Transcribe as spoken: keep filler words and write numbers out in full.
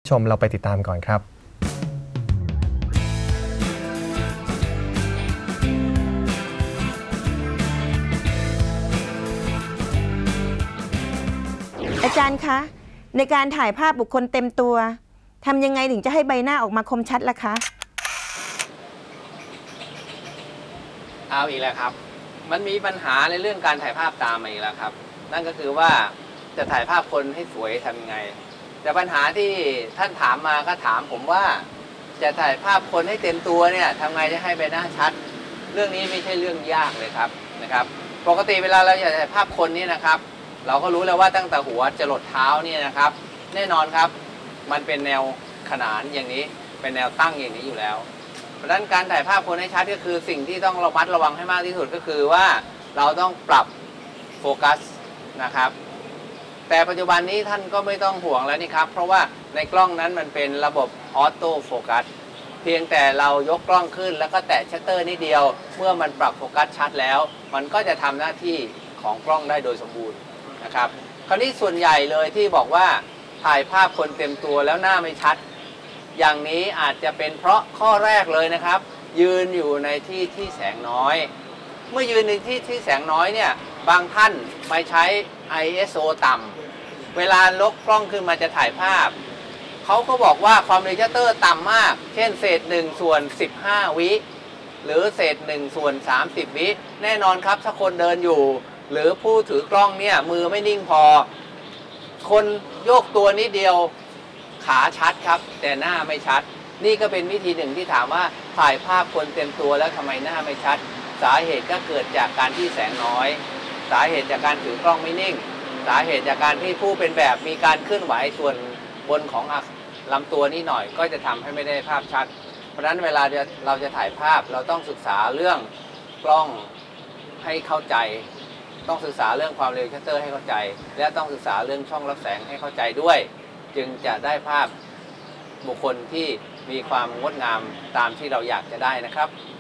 ชมเราไปติดตามก่อนครับอาจารย์คะในการถ่ายภาพบุคคลเต็มตัวทำยังไงถึงจะให้ใบหน้าออกมาคมชัดล่ะคะเอาอีกแล้วครับมันมีปัญหาในเรื่องการถ่ายภาพตามมาอีกแล้วครับนั่นก็คือว่าจะถ่ายภาพคนให้สวยทำยังไงแต่ปัญหาที่ท่านถามมาก็ถามผมว่าจะถ่ายภาพคนให้เต็มตัวเนี่ยทำไงจะให้ใบหน้าชัดเรื่องนี้ไม่ใช่เรื่องยากเลยครับนะครับปกติเวลาเราจะถ่ายภาพคนนี่นะครับเราก็รู้แล้วว่าตั้งแต่หัวจรดเท้าเนี่ยนะครับแน่นอนครับมันเป็นแนวขนานอย่างนี้เป็นแนวตั้งอย่างนี้อยู่แล้วเพราะฉะนั้นการถ่ายภาพคนให้ชัดก็คือสิ่งที่ต้องระมัดระวังให้มากที่สุดก็คือว่าเราต้องปรับโฟกัสนะครับแต่ปัจจุบันนี้ท่านก็ไม่ต้องห่วงแล้วนี่ครับเพราะว่าในกล้องนั้นมันเป็นระบบออโต้โฟกัสเพียงแต่เรายกกล้องขึ้นแล้วก็แตะชัตเตอร์นิดเดียวเมื่อมันปรับโฟกัสชัดแล้วมันก็จะทำหน้าที่ของกล้องได้โดยสมบูรณ์นะครับคราวนี้ส่วนใหญ่เลยที่บอกว่าถ่ายภาพคนเต็มตัวแล้วหน้าไม่ชัดอย่างนี้อาจจะเป็นเพราะข้อแรกเลยนะครับยืนอยู่ในที่ที่แสงน้อยเมื่อยืนในที่ที่แสงน้อยเนี่ยบางท่านไม่ใช้ ไอ เอส โอ ต่ำเวลาลกกล้องขึ้นมาจะถ่ายภาพเขาก็บอกว่าความเร็วชัตเตอร์ต่ำมากเช่นเศษหนึ่งส่วนสิบห้าวิหรือเศษหนึ่งส่วนสามสิบวิแน่นอนครับถ้าคนเดินอยู่หรือผู้ถือกล้องเนี่ยมือไม่นิ่งพอคนโยกตัวนิดเดียวขาชัดครับแต่หน้าไม่ชัดนี่ก็เป็นวิธีหนึ่งที่ถามว่าถ่ายภาพคนเต็มตัวแล้วทำไมหน้าไม่ชัดสาเหตุก็เกิดจากการที่แสงน้อยสาเหตุจากการถือกล้องไม่นิ่งสาเหตุจากการที่ผู้เป็นแบบมีการเคลื่อนไหวส่วนบนของลำตัวนิดหน่อยก็จะทำให้ไม่ได้ภาพชัดเพราะฉะนั้นเวลาเราจะถ่ายภาพเราต้องศึกษาเรื่องกล้องให้เข้าใจต้องศึกษาเรื่องความเร็วชัตเตอร์ให้เข้าใจและต้องศึกษาเรื่องช่องรับแสงให้เข้าใจด้วยจึงจะได้ภาพบุคคลที่มีความงดงามตามที่เราอยากจะได้นะครับ